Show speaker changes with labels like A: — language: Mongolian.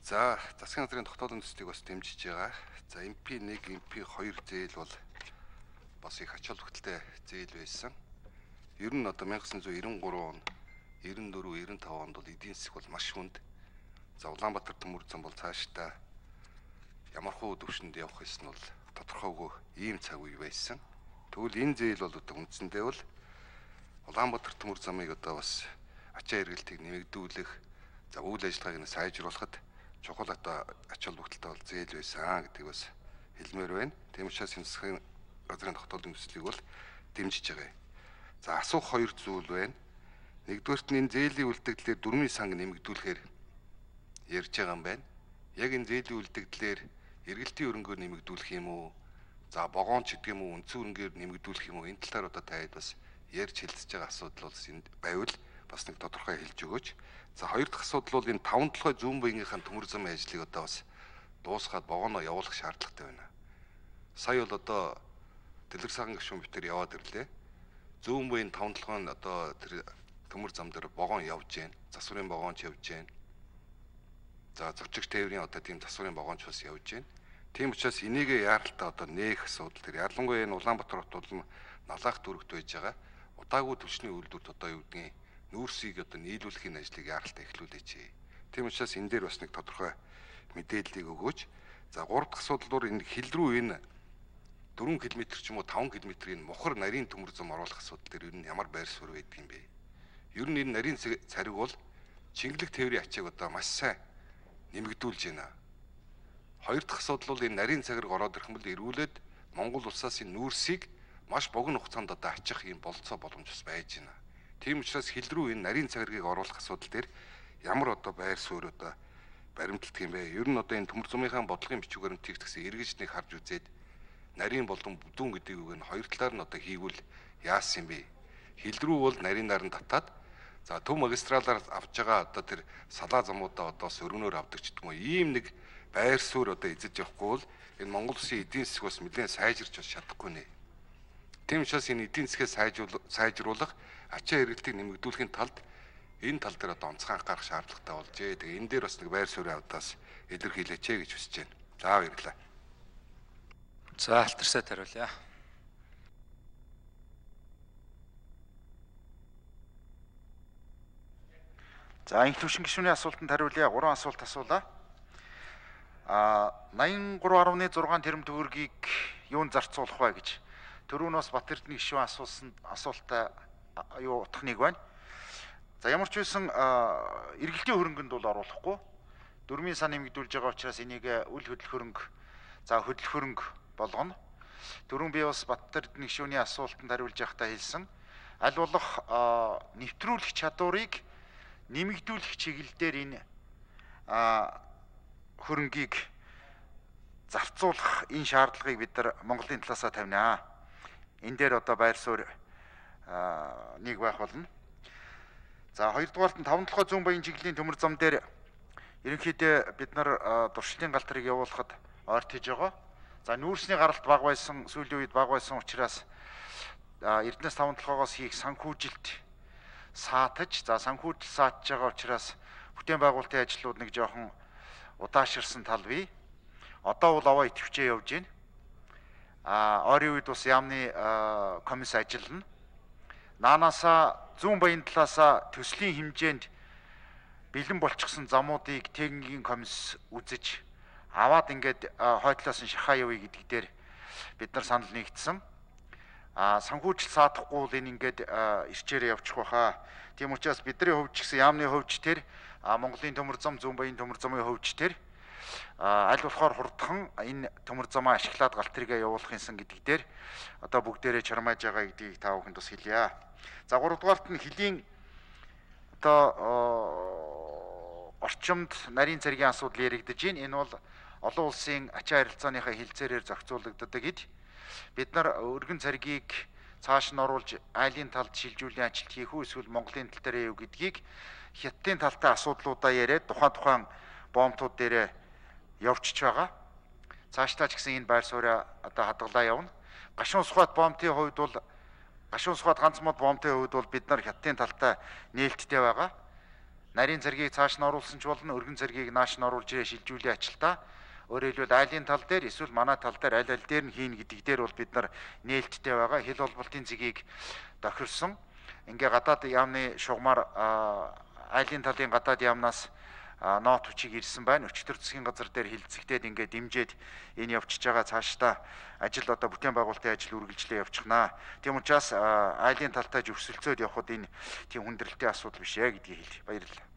A: За засгийн газрын тогтоолын төслийг бас дэмжиж байгаа. За MP1, MP2 зээл бол бас их ач холбогдолтой зээл байсан. Ер нь одоо 1993 он, 94, 95 онд бол эдийн засаг бол маш хүнд. За Улаанбаатар төмөр зам бол цаашдаа ямархуу төвшөнд явах гэсэн нь бол тодорхойгүй ийм цаг үе байсан. Тэгвэл энэ зээл бол одоо үндсэндээ бол Улаанбаатар төмөр замыг одоо бас ачаа эргэлтийг нэмэгдүүлэх, за үйл ажиллагааг нь сайжруулахад чухал одоо ач холбогдолтой бол зээл байсан гэдгийг бас хэлмээр байна. Тийм учраас энэ засгийн газрын тогтоолын төслийг бол дэмжиж байгаа. За асуух хоёр зүйл байна. Нэгдүгээрт нь энэ зээлийн үлдэгдлээр дөрмийн санг нэмэгдүүлэхээр ярьж байгаа юм байна. Яг энэ зээлийн үлдэгдлээр эргэлтийн өрөнгөөр нэмэгдүүлэх юм уу? За богоонч гэдэг юм уу, үндсэн өрөнгөөр нэмэгдүүлэх юм уу? Энэ талаар одоо таад бас ярьж хэлцэж байгаа асуудал бол энд байвал бас нэг тодорхой хэлж өгөөч. За хоёр дахь асуудал бол энэ 5 толгой зүүн буянгийн төмөр замын ажлыг одоо бас дуусгаад богоноо явуулах шаардлагатай байна. Сая бол одоо Дэлгэр сахан гишүүн битэр яваад ирлээ. Зүүн буян 5 толгой нь одоо тэр төмөр зам дээр богоон явж байна. Засварын богоонч явж байна. За зочигч тээврийн одоо тийм засварын богоонч бас явж байна. Тийм учраас энийг яаралтай одоо нээх асуудал тэр ялангуяа энэ Улаанбаатар хот бол налаах дүрэгт байж байгаа. Удаагүй түвшний үйлдвэрт одоо юу гэдгийг нүүрсийг одоо нийлүүлэхийн ажлыг яаралтай эхлүүлээч. Тийм учраас энэ дээр бас нэг тодорхой мэдээллийг өгөөч. За 3 дахь асуудал энэ хил рүү энэ 4 км ч юм уу 5 км-ийн мухар нарийн төмөр зам оруулах асуудал дээр ер нь ямар байр суурь байдаг юм бэ? Ер нь энэ нарийн цариг бол Чингэлэг тээврийн ачааг одоо маш сайн нэмэгдүүлж байна. Хоёр дахь асуудал бол энэ нарийн цагираг ороод ирэх юм бол эргүүлээд Монгол улсаас энэ нүүрсийг маш богино хугацаанд одоо ачих юм болцоо боломж бас байж байна. Тийм учраас хил рүү энэ нарийн цагиргийг оруулах асуудал дээр ямар одоо байр суурь одоо баримталдаг юм бэ? Ер нь одоо энэ төмөр замынхаа бодлогын бичвэрээр нь тэгтгсэн эргэж нэг харж үзээд нарийн болон бүдүүн гэдэг үг нь хоёр талаар нь одоо хийгүүл яасан юм бэ? Хил рүү бол нарийнаар нь татаад за төв магистралаар авч байгаа одоо тэр салаа замуудаа одоо сөргөнөөр авдаг ч гэдэг юм уу ийм нэг байр суурь одоо эзэж явахгүй бол энэ Монгол Улсын эдийн засаг бас нэлээд сайжирч бас чадахгүй нэ. Тийм учраас энэ эдийн засгийг сайжруулах ачаа эргэлтийг нэмэгдүүлэхийн тулд энэ тал дээр одоо онцгой анхаарах шаардлагатай болжээ. Тэгээ энэ дээр бас нэг байр суурь авдаас илэрхийлээч гэж хүсэж байна. За баярлалаа.
B: За алтарсаад хариулъя.
C: За инх төвшин гишүүний асуултанд хариулъя. 3 асуулт асуулаа. 83.6 тэрэм төгрөгийг юунд зарцуулах вэ гэж. Төрүүнөөс Бат Эрдэнэ гишүүн асуусан асуултаа юу утга нэг байна. За ямар ч байсан эргэлтийн хөрөнгөнд бол оруулахгүй. Дөрмийн сан нэмэгдүүлж байгаа учраас энийг үл хөдлөх хөрөнгө, за хөдлөх хөрөнгө болгоно. Түрүүн би бас Бат Эрдэнэ гишүүний асуултанд хариулж байхдаа хэлсэн. Аль болох нэвтрүүлэх чадварыг нэмэгдүүлэх чиглэлээр энэ хөрөнгийг зарцуулах энэ шаардлагыг бид нар Монголын талаасаа тавина. Энэ дээр одоо байр суурь нэг байх болно. За хоёрдугаарт нь 5 толгой зүүн буян чиглэлийн төмөр зам дээр ерөнхийдөө бид нар дуршлын галтрыг явуулахад ойрт хийж байгаа. За нүүрсний гаралт бага байсан, сүүлийн үед бага байсан учраас Эрдэнэс 5 толгойгоос хийх санхүүжилт саатаж, за санхүүжил саатж байгаа учраас бүтээн байгуулалтын ажлууд нэг жоохон удааширсан тал бий. Одоо бол аваа идэвхжээ явж байна. Ойрын үед бас яамны комисс ажиллана. Наанаасаа зүүн буян талаасаа төслийн хэмжээнд бэлэн болчихсон замуудыг техникийн комисс үзэж аваад ингээд хойдлоос нь шахаа явъя гэдэг дээр бид нар санал нэгдсэн. Санхүүжил саадахгүй бол энэ ингээд ирчээрээ явчих байхаа. Тийм учраас бидний хувьд ч гэсэн яамны хувьд тэр Монголын төмөр зам, зүүн буян төмөр замын хувьд тэр аль болохоор хурдхан энэ төмөр замаа ашиглаад галтрыгаа явуулах юмсан гэдэг дээр одоо бүгдээрээ чармааж байгаа гэдгийг та бүхэнд бас хэлье. За 3 дугаарт нь хилийн одоо орчимд нарийн цэргийн асуудал яригдж байна. Энэ бол олон улсын ачаа харилцааныхаа хилцээрээр зохицуулагддаг хэд бид нар өргөн цэргийг цааш нь оруулж айлын талд шилжүүлэн ажилт хийх үү эсвэл Монголын тал дээр юу гэдгийг Хятадын талтай асуудлуудаа яриад тухайн боомтууд дээр явчихж байгаа. Цаашдаа ч гэсэн энэ байр суурь одоо хадгалаа явна. Гашуун Сухбат боомтын хувьд бол Гашуун Сухбат ганц мод боомтын хувьд бол бид нар Хятадын талтай нээлттэй байгаа. нарийн цэргийг цааш нь оруулсан ч болно, өргөн цэргийг нааш нь оруулж ирээ шилжүүлээ ажилтаа. Өөрөөр хэлбэл айлын тал дээр эсвэл манай тал дээр аль дээр нь хийн гэдэг дээр бол бид нар нээлттэй байгаа. Хил холболтын цэгийг тохирсон. Ингээ гадаад яамны шугамар айлын талын гадаад яамнаас ноот хүчийг ирсэн байна. Өчигдөр засгийн газар дээр хилцэгдээд ингээ дэмжиж энэ явчихж байгаа цаашдаа ажил одоо бүтээн байгуулалтын ажил үргэлжлээ явчихнаа. Тийм учраас айлын талтай зөвсөлцөөд явхад энэ тийм хүндрэлтэй асуудал биш ээ гэдгийг хэлье. Баярлалаа.